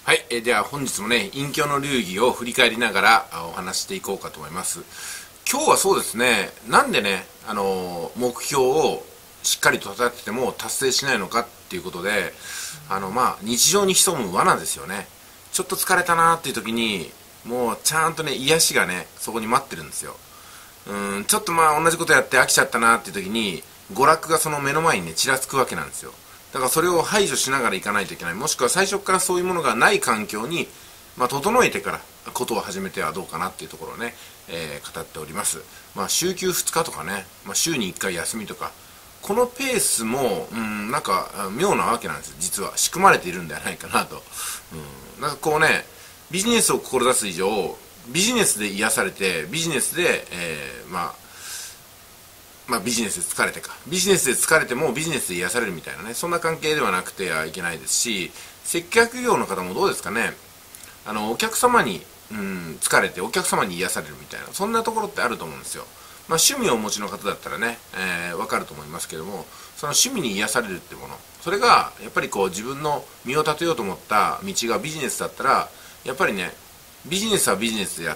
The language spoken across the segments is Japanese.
はい、では本日もね、隠居の流儀を振り返りながらお話していこうかと思います。今日はそうですね、なんでね、目標をしっかりと立てても達成しないのかっていうことで、日常に潜む罠ですよね。ちょっと疲れたなーっていう時に、もうちゃんとね、癒しがね、そこに待ってるんですよ。ちょっと同じことやって飽きちゃったなーっていう時に、娯楽がその目の前にね、ちらつくわけなんですよ。だからそれを排除しながらいかないといけない。もしくは最初からそういうものがない環境に、整えてからことを始めてはどうかなっていうところをね、語っております。週休2日とかね、週に1回休みとか、このペースも、なんか妙なわけなんですよ。実は仕組まれているんではないかなと。なんかこうね、ビジネスを志す以上、ビジネスで癒されて、ビジネスで、ビジネスで疲れてか。ビジネスで疲れてもビジネスで癒されるみたいなね、そんな関係ではなくてはいけないですし、接客業の方もどうですかね。お客様に、疲れてお客様に癒されるみたいな、そんなところってあると思うんですよ。趣味をお持ちの方だったらね、わかると思いますけども、その趣味に癒されるってもの、それがやっぱりこう自分の身を立てようと思った道がビジネスだったら、やっぱりね、ビジネスはビジネスでやって、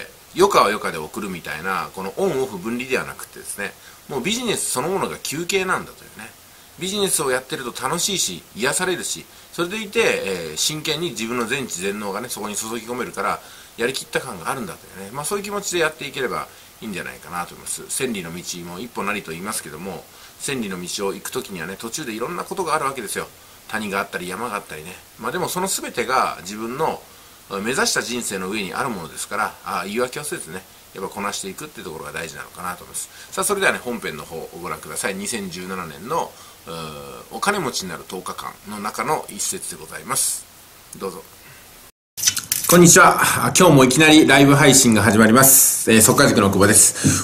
余暇は余暇で送るみたいな、このオンオフ分離ではなくてですね、もうビジネスそのものが休憩なんだというね。ビジネスをやってると楽しいし、癒されるし、それでいて、真剣に自分の全知全能がね、そこに注ぎ込めるから、やりきった感があるんだというね。そういう気持ちでやっていければいいんじゃないかなと思います。千里の道も一歩なりと言いますけども、千里の道を行くときにはね、途中でいろんなことがあるわけですよ。谷があったり山があったりね。でもその全てが自分の目指した人生の上にあるものですから、言い訳をせずね、やっぱこなしていくっていうところが大事なのかなと思います。さあ、それではね、本編の方をご覧ください。2017年のお金持ちになる10日間の中の一節でございます。どうぞ。こんにちは。今日もいきなりライブ配信が始まります。速稼塾の久保です。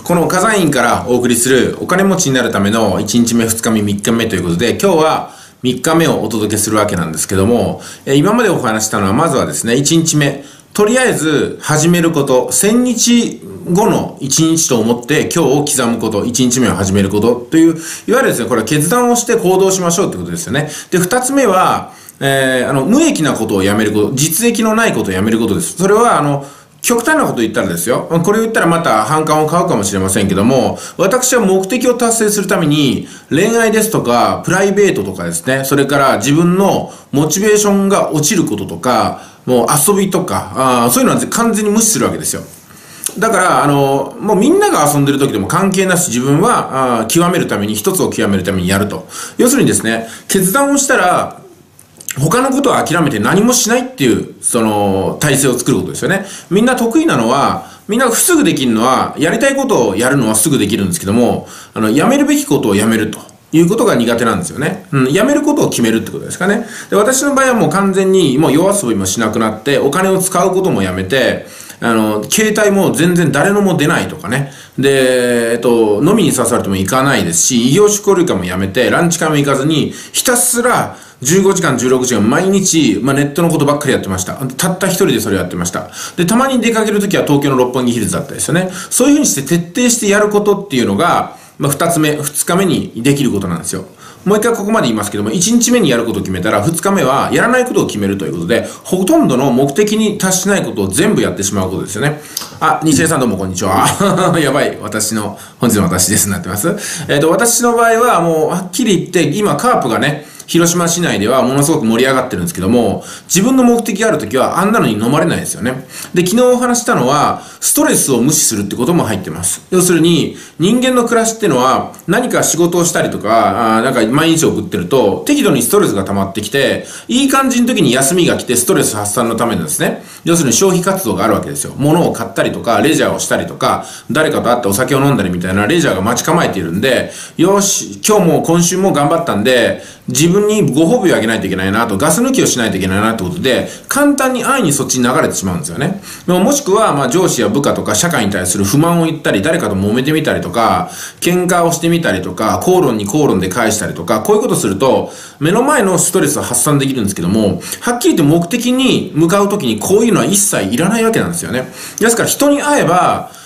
この火山院からお送りするお金持ちになるための1日目、2日目、3日目ということで、今日は3日目をお届けするわけなんですけども、今までお話したのはまずはですね、1日目、とりあえず始めること、1000日後の1日と思って今日を刻むこと、1日目を始めることという、いわゆるですね、これは決断をして行動しましょうってことですよね。で、2つ目は、無益なことをやめること、実益のないことをやめることです。それは、極端なこと言ったらですよ。これを言ったらまた反感を買うかもしれませんけども、私は目的を達成するために、恋愛ですとか、プライベートとかですね、それから自分のモチベーションが落ちることとか、もう遊びとか、そういうのは完全に無視するわけですよ。だから、もうみんなが遊んでる時でも関係なし自分は、極めるために、一つを極めるためにやると。要するにですね、決断をしたら、他のことを諦めて何もしないっていう、体制を作ることですよね。みんな得意なのは、みんなすぐできるのは、やりたいことをやるのはすぐできるんですけども、やめるべきことをやめるということが苦手なんですよね。やめることを決めるってことですかね。で、私の場合はもう完全にもう夜遊びもしなくなって、お金を使うこともやめて、携帯も全然誰のも出ないとかね。で、飲みに誘われても行かないですし、異業種交流会もやめて、ランチ会も行かずに、ひたすら、15時間、16時間、毎日、ネットのことばっかりやってました。たった一人でそれやってました。で、たまに出かけるときは東京の六本木ヒルズだったですよね。そういうふうにして徹底してやることっていうのが、二つ目、二日目にできることなんですよ。もう一回ここまで言いますけども、一日目にやることを決めたら、二日目はやらないことを決めるということで、ほとんどの目的に達しないことを全部やってしまうことですよね。西江さんどうもこんにちは。やばい、本日の私ですなってます。私の場合はもうはっきり言って、今カープがね、広島市内ではものすごく盛り上がってるんですけども、自分の目的があるときはあんなのに飲まれないですよね。で、昨日お話したのは、ストレスを無視するってことも入ってます。要するに、人間の暮らしってのは、何か仕事をしたりとか、なんか毎日送ってると、適度にストレスが溜まってきて、いい感じの時に休みが来てストレス発散のためのですね、要するに消費活動があるわけですよ。物を買ったりとか、レジャーをしたりとか、誰かと会ってお酒を飲んだりみたいなレジャーが待ち構えているんで、よし、今日も今週も頑張ったんで、自分にご褒美をあげないといけないなと、ガス抜きをしないといけないなってことで、簡単に安易にそっちに流れてしまうんですよね。もしくは、上司や部下とか社会に対する不満を言ったり、誰かと揉めてみたりとか、喧嘩をしてみたりとか、口論に口論で返したりとか、こういうことすると、目の前のストレスを発散できるんですけども、はっきり言って目的に向かうときにこういうのは一切いらないわけなんですよね。ですから人に会えば、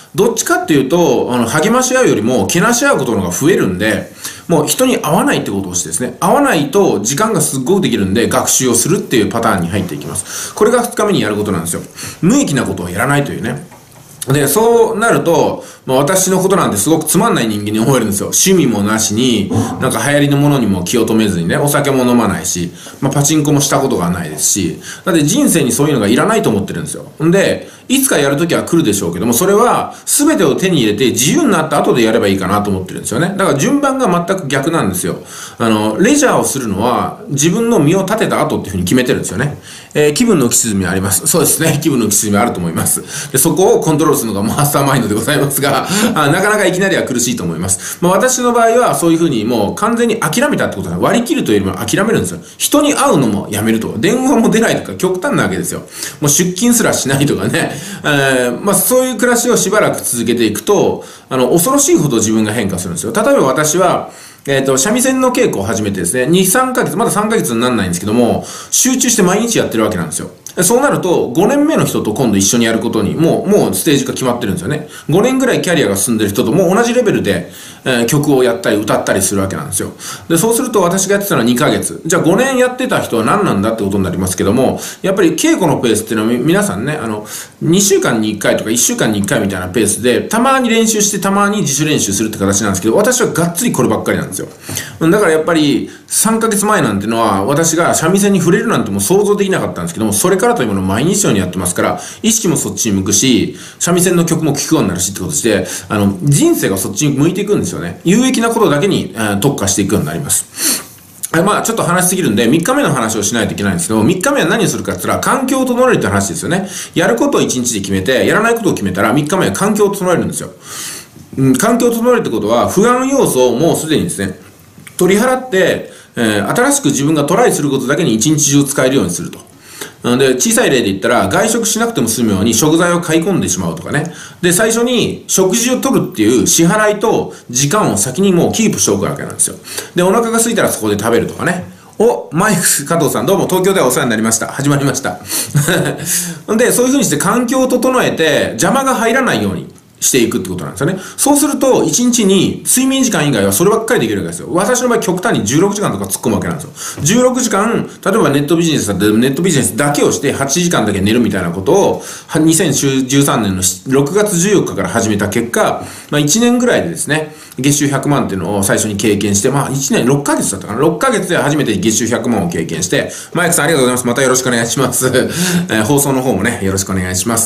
どっちかっていうと、励まし合うよりも、けなし合うことの方が増えるんで、もう人に会わないってことをしてですね、会わないと時間がすっごくできるんで、学習をするっていうパターンに入っていきます。これが2日目にやることなんですよ。無益なことをやらないというね。で、そうなると、私のことなんてすごくつまんない人間に思えるんですよ。趣味もなしに、なんか流行りのものにも気を止めずにね、お酒も飲まないし、パチンコもしたことがないですし、だって人生にそういうのがいらないと思ってるんですよ。んで、いつかやるときは来るでしょうけども、それは全てを手に入れて自由になった後でやればいいかなと思ってるんですよね。だから順番が全く逆なんですよ。レジャーをするのは自分の身を立てた後っていうふうに決めてるんですよね。気分の浮き沈みあります。そうですね。気分の浮き沈みあると思います。で、そこをコントロールするのがマスターマインドでございますが、なかなかいきなりは苦しいと思います。私の場合はそういうふうにもう完全に諦めたってことは割り切るというよりも諦めるんですよ。人に会うのもやめるとか、電話も出ないとか極端なわけですよ。もう出勤すらしないとかね。そういう暮らしをしばらく続けていくと、恐ろしいほど自分が変化するんですよ。例えば私は、三味線の稽古を始めてですね、2、3ヶ月、まだ3ヶ月にならないんですけども、集中して毎日やってるわけなんですよ。そうなると、5年目の人と今度一緒にやることに、もうステージが決まってるんですよね。5年ぐらいキャリアが進んでる人ともう同じレベルで、曲をやったり歌ったりするわけなんですよ。で、そうすると私がやってたのは2ヶ月。じゃあ5年やってた人は何なんだってことになりますけども、やっぱり稽古のペースっていうのは皆さんね、2週間に1回とか1週間に1回みたいなペースで、たまに練習してたまに自主練習するって形なんですけど、私はがっつりこればっかりなんですよ。だからやっぱり3ヶ月前なんてのは、私が三味線に触れるなんても想像できなかったんですけども、それからというものを毎日のようにやってますから、意識もそっちに向くし、三味線の曲も聴くようになるしってことして、人生がそっちに向いていくんですよね。有益なことだけに、特化していくようになります。ちょっと話しすぎるんで、3日目の話をしないといけないんですけど、3日目は何をするかって言ったら、環境を整えるって話ですよね。やることを1日で決めて、やらないことを決めたら、3日目は環境を整えるんですよ。環境を整えるってことは、不安要素をもうすでにですね、取り払って、新しく自分がトライすることだけに一日中使えるようにすると。で、小さい例で言ったら、外食しなくても済むように食材を買い込んでしまうとかね。で、最初に食事を取るっていう支払いと時間を先にもうキープしておくわけなんですよ。で、お腹が空いたらそこで食べるとかね。マイク加藤さんどうも東京ではお世話になりました。始まりました。で、そういう風にして環境を整えて邪魔が入らないようにしていくってことなんですよね。そうすると、1日に睡眠時間以外はそればっかりできるわけですよ。私の場合極端に16時間とか突っ込むわけなんですよ。16時間、例えばネットビジネスだってネットビジネスだけをして8時間だけ寝るみたいなことを、2013年の6月14日から始めた結果、1年ぐらいでですね、月収100万っていうのを最初に経験して、1年6ヶ月だったかな。6ヶ月で初めて月収100万を経験して、マイクさんありがとうございます。またよろしくお願いします。放送の方もね、よろしくお願いします。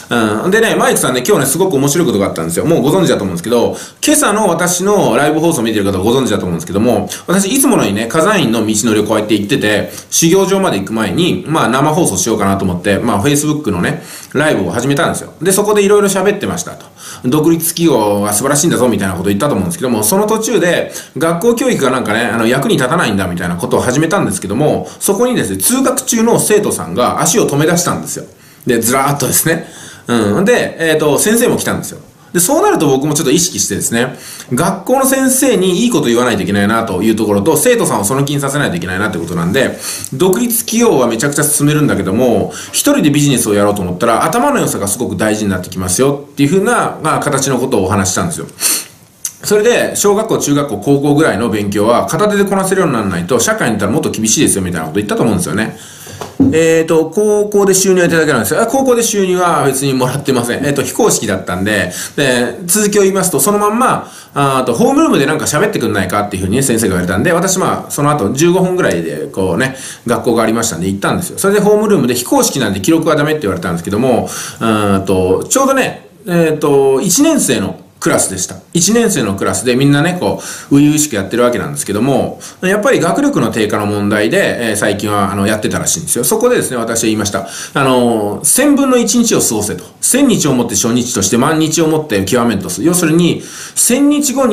でね、マイクさんね、今日ね、すごく面白いことがあったんですよ。もうご存知だと思うんですけど、今朝の私のライブ放送を見てる方はご存知だと思うんですけども、私いつものようにね、火山院の道のりをこうやって行ってて、修行場まで行く前に、生放送しようかなと思って、Facebook のね、ライブを始めたんですよ。で、そこでいろいろ喋ってましたと。独立企業は素晴らしいんだぞみたいなことを言ったと思うんですけども、その途中で学校教育がなんかね、役に立たないんだみたいなことを始めたんですけども、そこにですね、通学中の生徒さんが足を止め出したんですよ。で、ずらーっとですね。で、先生も来たんですよ。で、そうなると僕もちょっと意識してですね、学校の先生にいいこと言わないといけないなというところと、生徒さんをその気にさせないといけないなってことなんで、独立企業はめちゃくちゃ進めるんだけども、一人でビジネスをやろうと思ったら、頭の良さがすごく大事になってきますよっていう風な、形のことをお話ししたんですよ。それで、小学校、中学校、高校ぐらいの勉強は片手でこなせるようにならないと、社会に行ったらもっと厳しいですよみたいなこと言ったと思うんですよね。高校で収入はいただけなんですよ。高校で収入は別にもらってません。非公式だったんで、続きを言いますと、そのまんま、ホームルームでなんか喋ってくんないかっていうふうにね、先生が言われたんで、私その後15分ぐらいで、こうね、学校がありましたんで行ったんですよ。それでホームルームで非公式なんで記録はダメって言われたんですけども、ちょうどね、1年生のクラスでした。1年生のクラスでみんなね、こう、初々しくやってるわけなんですけども、やっぱり学力の低下の問題で、最近は、やってたらしいんですよ。そこでですね、私は言いました。1000分の1日を過ごせと。1000日をもって初日として、万日をもって極めんとする。要するに、1000日後に、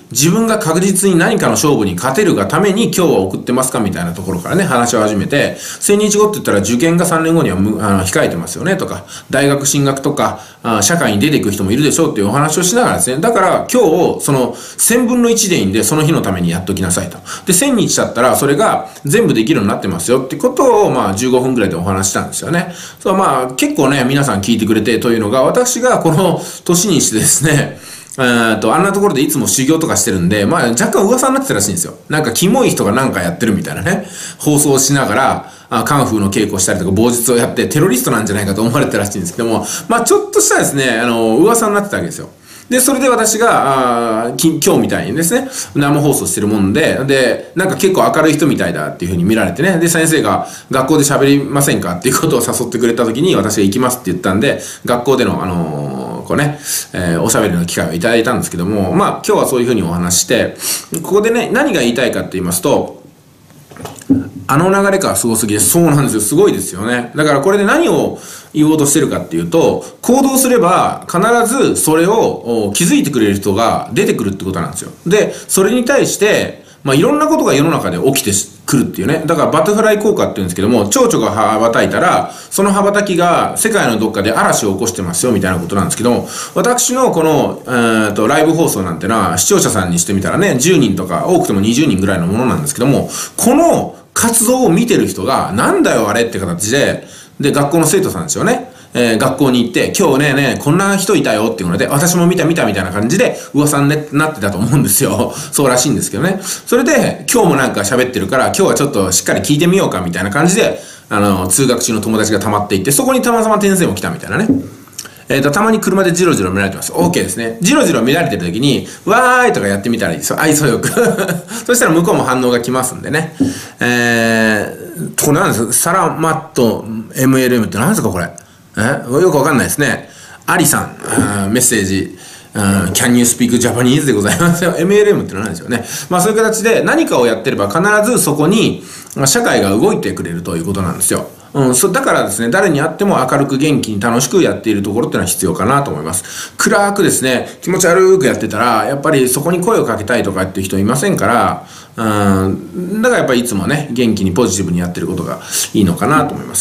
自分が確実に何かの勝負に勝てるがために今日は送ってますかみたいなところからね、話を始めて、1000日後って言ったら受験が3年後には控えてますよねとか、大学進学とか、社会に出ていく人もいるでしょうっていうお話をしながらですね、だから今日、その1000分の1でいいんで、その日のためにやっときなさいと。で、1000日経ったらそれが全部できるようになってますよってことを、15分くらいでお話したんですよね。結構ね、皆さん聞いてくれてというのが、私がこの年にしてですね、あんなところでいつも修行とかしてるんで、若干噂になってたらしいんですよ。なんかキモい人がなんかやってるみたいなね、放送しながら、カンフーの稽古したりとか、棒術をやってテロリストなんじゃないかと思われてたらしいんですけども、ちょっとしたですね、噂になってたわけですよ。で、それで私が、今日みたいにですね、生放送してるもんで、なんか結構明るい人みたいだっていう風に見られてね、で、先生が学校で喋りませんかっていうことを誘ってくれた時に私が行きますって言ったんで、学校での、おしゃべりの機会をいただいたんですけども、今日はそういう風にお話して、ここでね、何が言いたいかって言いますと、あの流れからすごすぎです。そうなんですよ。すごいですよね。だからこれで何を言おうとしてるかっていうと、行動すれば必ずそれを気づいてくれる人が出てくるってことなんですよ。で、それに対して、いろんなことが世の中で起きてくるっていうね。だからバタフライ効果って言うんですけども、蝶々が羽ばたいたら、その羽ばたきが世界のどっかで嵐を起こしてますよみたいなことなんですけども、私のこの、ライブ放送なんてのは視聴者さんにしてみたらね、10人とか多くても20人ぐらいのものなんですけども、この活動を見てる人が、なんだよあれって形で、学校の生徒さんですよね。学校に行って、今日ね、こんな人いたよっていうので、私も見たみたいな感じで噂になってたと思うんですよ。そうらしいんですけどね。それで、今日もなんか喋ってるから、今日はちょっとしっかり聞いてみようかみたいな感じで、通学中の友達が溜まっていって、そこにたまたま先生も来たみたいなね。たまに車でジロジロ見られてます。OK ですね。ジロジロ見られてる時に、わーいとかやってみたらいいですよ。愛想よく。そしたら向こうも反応が来ますんでね。これ何ですか？サラマット MLM って何ですかこれ？よくわかんないですね。アリさん、メッセージ。Can you speak Japanese でございますよ。MLM ってのなんでしょうね。そういう形で何かをやってれば必ずそこに社会が動いてくれるということなんですよ。だからですね、誰に会っても明るく元気に楽しくやっているところっていうのは必要かなと思います。暗くですね、気持ち悪くやってたら、やっぱりそこに声をかけたいとかっていう人いませんから、だからやっぱりいつもね、元気にポジティブにやってることがいいのかなと思います。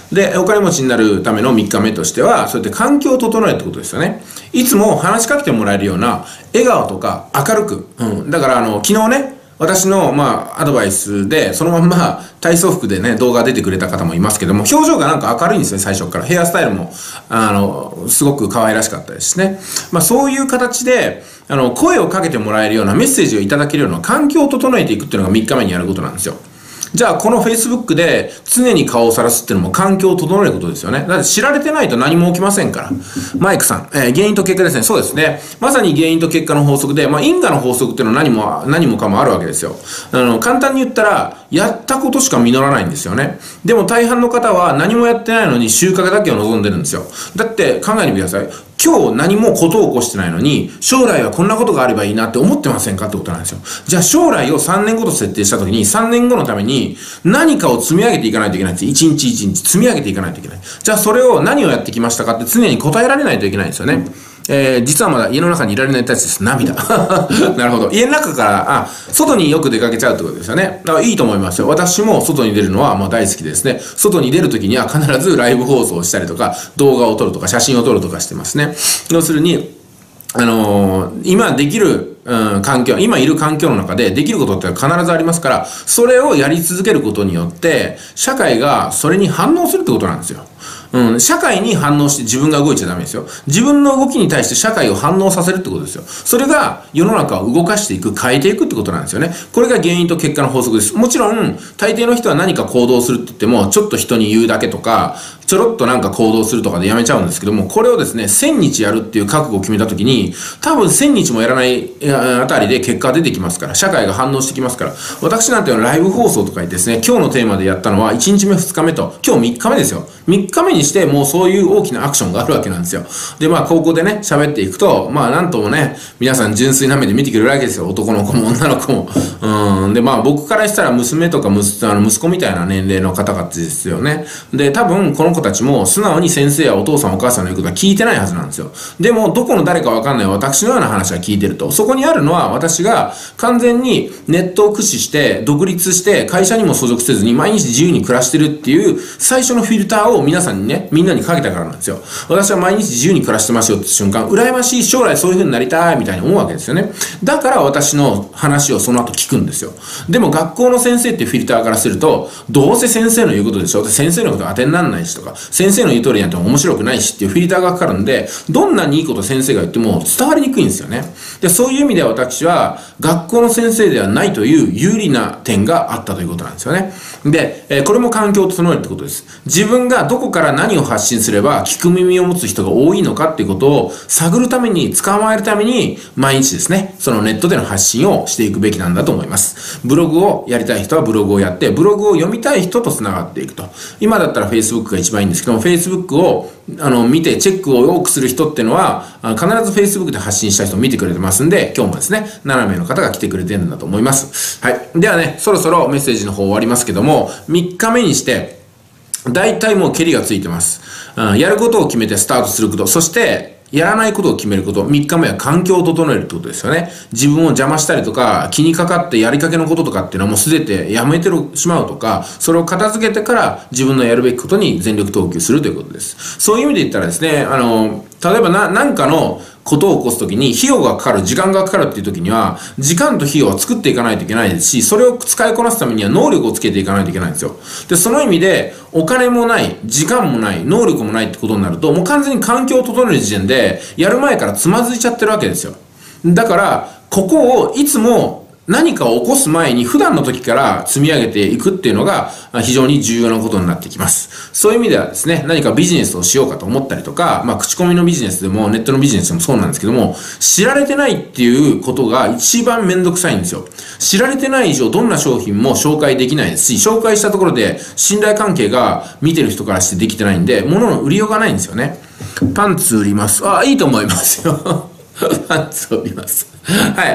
で、お金持ちになるための3日目としては、そうやって環境を整えるってことですよね。いつも話しかけてもらえるような笑顔とか明るく。だから昨日ね、私の、アドバイスで、そのまんま体操服でね、動画出てくれた方もいますけども、表情がなんか明るいんですね、最初から。ヘアスタイルも、すごく可愛らしかったですしね。そういう形で、声をかけてもらえるようなメッセージをいただけるような環境を整えていくっていうのが3日目にやることなんですよ。じゃあ、この Facebook で常に顔を晒すっていうのも環境を整えることですよね。だって知られてないと何も起きませんから。マイクさん、原因と結果ですね。そうですね。まさに原因と結果の法則で、因果の法則っていうのは何もかもあるわけですよ。簡単に言ったら、やったことしか実らないんですよね。でも大半の方は何もやってないのに収穫だけを望んでるんですよ。だって考えてみてください。今日何もことを起こしてないのに、将来はこんなことがあればいいなって思ってませんかってことなんですよ。じゃあ将来を3年後と設定したときに、3年後のために何かを積み上げていかないといけないんです。一日一日積み上げていかないといけない。じゃあそれを何をやってきましたかって常に答えられないといけないんですよね。実はまだ家の中にいられないたちです。涙。なるほど。家の中から、外によく出かけちゃうってことですよね。だからいいと思いますよ。私も外に出るのは大好きですね。外に出るときには必ずライブ放送をしたりとか、動画を撮るとか、写真を撮るとかしてますね。要するに、今できる、環境、今いる環境の中でできることって必ずありますから、それをやり続けることによって、社会がそれに反応するってことなんですよ。社会に反応して自分が動いちゃダメですよ。自分の動きに対して社会を反応させるってことですよ。それが世の中を動かしていく、変えていくってことなんですよね。これが原因と結果の法則です。もちろん、大抵の人は何か行動するって言っても、ちょっと人に言うだけとか、ちょろっとなんか行動するとかでやめちゃうんですけども、これをですね、1000日やるっていう覚悟を決めたときに、多分1000日もやらないあたりで結果が出てきますから、社会が反応してきますから、私なんてライブ放送とかにですね、今日のテーマでやったのは1日目2日目と、今日3日目ですよ。3日目ににしてもうそういう大きなアクションがあるわけなんですよ。で、まあ高校でね、喋っていくと、まあなんともね、皆さん純粋な目で見てくれるわけですよ。男の子も女の子も。で、まあ僕からしたら娘とか息子みたいな年齢の方々ですよね。で、多分この子たちも素直に先生やお父さんお母さんの言うことは聞いてないはずなんですよ。でも、どこの誰かわかんない私のような話は聞いてると。そこにあるのは私が完全にネットを駆使して独立して会社にも所属せずに毎日自由に暮らしてるっていう最初のフィルターを皆さんにね、みんなにかけたからなんですよ。私は毎日自由に暮らしてますよって瞬間、羨ましい、将来そういう風になりたいみたいに思うわけですよね。だから私の話をその後聞くんですよ。でも学校の先生っていうフィルターからすると、どうせ先生の言うことでしょ、先生のこと当てにならないしとか、先生の言う通りにやっても面白くないしっていうフィルターがかかるんで、どんなにいいこと先生が言っても伝わりにくいんですよね。で、そういう意味では私は学校の先生ではないという有利な点があったということなんですよね。で、これも環境を整えるってことです。自分がどこから何を発信すれば聞く耳を持つ人が多いのかっていうことを探るために、捕まえるために毎日ですね、そのネットでの発信をしていくべきなんだと思います。ブログをやりたい人はブログをやって、ブログを読みたい人と繋がっていくと。今だったら Facebook が一番いいんですけども、Facebook を見てチェックを多くする人っていうのは、必ず Facebook で発信した人を見てくれてますんで、今日もですね、7名の方が来てくれてるんだと思います。はい。ではね、そろそろメッセージの方終わりますけども、3日目にして、大体もう蹴りがついてます。やることを決めてスタートすること、そして、やらないことを決めること。3日目は環境を整えるってことですよね。自分を邪魔したりとか、気にかかってやりかけのこととかっていうのはもうすべてやめてしまうとか、それを片付けてから自分のやるべきことに全力投球するということです。そういう意味で言ったらですね、例えば何かのことを起こすときに費用がかかる、時間がかかるっていうときには、時間と費用を作っていかないといけないですし、それを使いこなすためには能力をつけていかないといけないんですよ。で、その意味で、お金もない、時間もない、能力もないってことになると、もう完全に環境を整える時点で、やる前からつまずいちゃってるわけですよ。だから、ここをいつも何かを起こす前に普段の時から積み上げていくっていうのが非常に重要なことになってきます。そういう意味ではですね、何かビジネスをしようかと思ったりとか、口コミのビジネスでもネットのビジネスでもそうなんですけども、知られてないっていうことが一番めんどくさいんですよ。知られてない以上どんな商品も紹介できないですし、紹介したところで信頼関係が見てる人からしてできてないんで、物の売りようがないんですよね。パンツ売ります。いいと思いますよ。パンツを売ります。はい。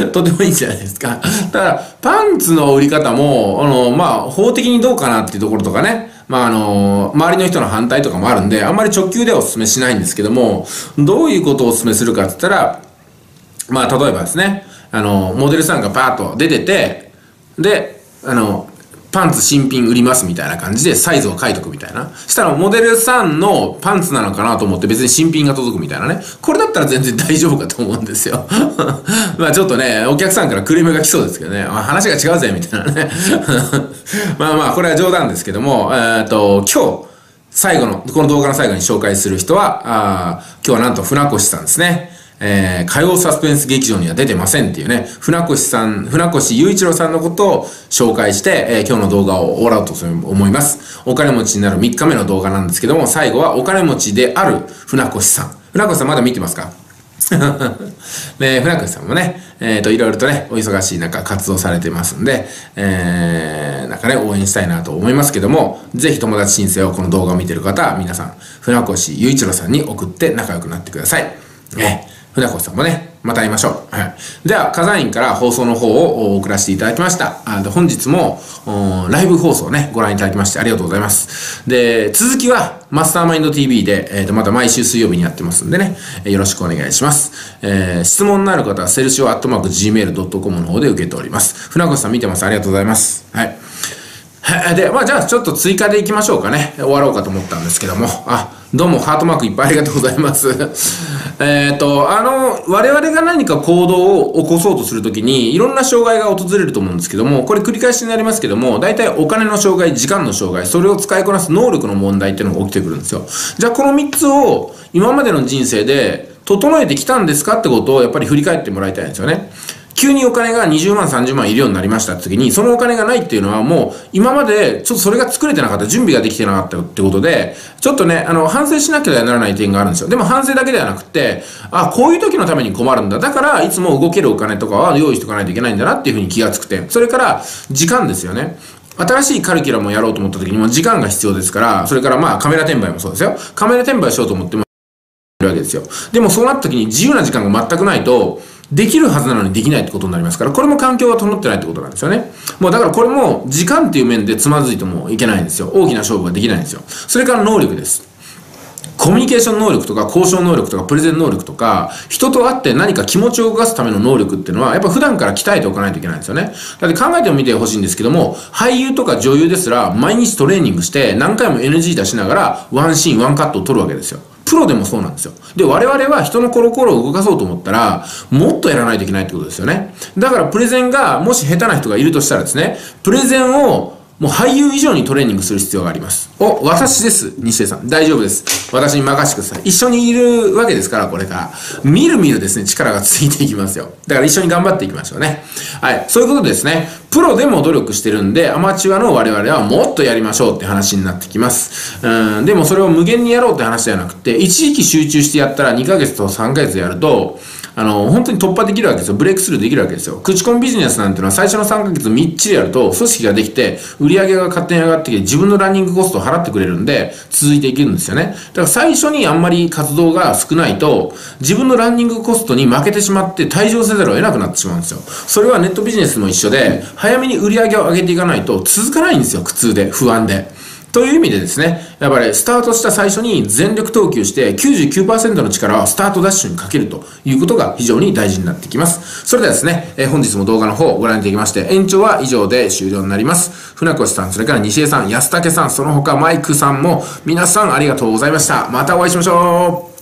とてもいいんじゃないですか。ただ、パンツの売り方も、法的にどうかなっていうところとかね。周りの人の反対とかもあるんで、あんまり直球ではお勧めしないんですけども、どういうことをお勧めするかって言ったら、例えばですね、モデルさんがパーッと出てて、で、パンツ新品売りますみたいな感じでサイズを書いとくみたいな。したらモデルさんのパンツなのかなと思って別に新品が届くみたいなね。これだったら全然大丈夫かと思うんですよ。ちょっとね、お客さんからクレームが来そうですけどね。話が違うぜみたいなね。これは冗談ですけども、今日、最後の、この動画の最後に紹介する人は、今日はなんと船越さんですね。火曜サスペンス劇場には出てませんっていうね、船越雄一郎さんのことを紹介して、今日の動画を終わろうと思います。お金持ちになる3日目の動画なんですけども、最後はお金持ちである船越さん。船越さんまだ見てますか？で、船越さんもね、いろいろとね、お忙しい中活動されてますんで、応援したいなと思いますけども、ぜひ友達申請をこの動画を見てる方は皆さん、船越雄一郎さんに送って仲良くなってください。船越さんもね、また会いましょう。はい。では、火山院から放送の方を送らせていただきました。本日も、ライブ放送ね、ご覧いただきましてありがとうございます。で、続きは、マスターマインド TV で、また毎週水曜日にやってますんでね、よろしくお願いします。質問のある方は、セルシオ@gmail.com の方で受けております。船越さん見てます。ありがとうございます。はい。で、じゃあちょっと追加でいきましょうかね。終わろうかと思ったんですけども。どうもハートマークいっぱいありがとうございます。我々が何か行動を起こそうとするときに、いろんな障害が訪れると思うんですけども、これ繰り返しになりますけども、大体お金の障害、時間の障害、それを使いこなす能力の問題っていうのが起きてくるんですよ。じゃあこの3つを今までの人生で整えてきたんですかってことをやっぱり振り返ってもらいたいんですよね。急にお金が20万、30万いるようになりましたって時に、そのお金がないっていうのはもう、今までちょっとそれが作れてなかった、準備ができてなかったってことで、ちょっとね、反省しなきゃならない点があるんですよ。でも反省だけではなくて、こういう時のために困るんだ。だから、いつも動けるお金とかは用意しておかないといけないんだなっていうふうに気がつく点。それから、時間ですよね。 新しいカリキュラムをやろうと思った時にも時間が必要ですから、それからまあカメラ転売もそうですよ。カメラ転売しようと思ってもわけですよ。でもそうなった時に自由な時間が全くないと、できるはずなのにできないってことになりますから、これも環境が整ってないってことなんですよね。もうだからこれも時間っていう面でつまずいてもいけないんですよ。大きな勝負ができないんですよ。それから能力です。コミュニケーション能力とか交渉能力とかプレゼン能力とか、人と会って何か気持ちを動かすための能力っていうのは、やっぱ普段から鍛えておかないといけないんですよね。だって考えてみてほしいんですけども、俳優とか女優ですら、毎日トレーニングして何回も NG 出しながら、ワンシーン、ワンカットを撮るわけですよ。プロでもそうなんですよ。で、我々は人の心を動かそうと思ったら、もっとやらないといけないってことですよね。だからプレゼンが、もし下手な人がいるとしたらですね、プレゼンをもう俳優以上にトレーニングする必要があります。私です。西江さん。大丈夫です。私に任せてください。一緒にいるわけですから、これから。みるみるですね、力がついていきますよ。だから一緒に頑張っていきましょうね。はい。そういうことですね。プロでも努力してるんで、アマチュアの我々はもっとやりましょうって話になってきます。でもそれを無限にやろうって話ではなくて、一時期集中してやったら2ヶ月と3ヶ月やると、本当に突破できるわけですよ。ブレイクスルーできるわけですよ。口コミビジネスなんていうのは最初の3ヶ月みっちりやると、組織ができて、売り上げが勝手に上がってきて、自分のランニングコストを払ってくれるんで、続いていけるんですよね。だから最初にあんまり活動が少ないと、自分のランニングコストに負けてしまって退場せざるを得なくなってしまうんですよ。それはネットビジネスも一緒で、早めに売り上げを上げていかないと続かないんですよ。苦痛で、不安で。という意味でですね、やっぱりスタートした最初に全力投球して 99% の力をスタートダッシュにかけるということが非常に大事になってきます。それではですね、本日も動画の方をご覧いただきまして、延長は以上で終了になります。船越さん、それから西江さん、安武さん、その他マイクさんも皆さんありがとうございました。またお会いしましょう。